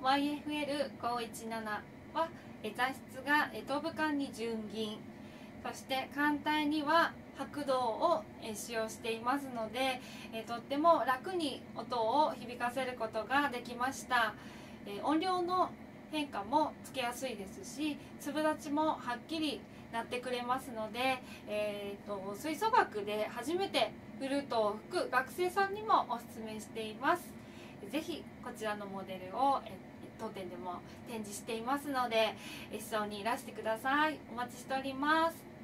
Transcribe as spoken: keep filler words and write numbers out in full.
ワイエフエルごひゃくじゅうなな は座質が頭部間に純銀、そして艦隊には白銅を使用していますので、とっても楽に音を響かせることができました。音量の変化もつけやすいですし、粒立ちもはっきりなってくれますので、えー、と吹奏楽で初めてフルートを吹く学生さんにもおすすめしています。ぜひこちらのモデルを当店でも展示していますので、一緒にいらしてください。お待ちしております。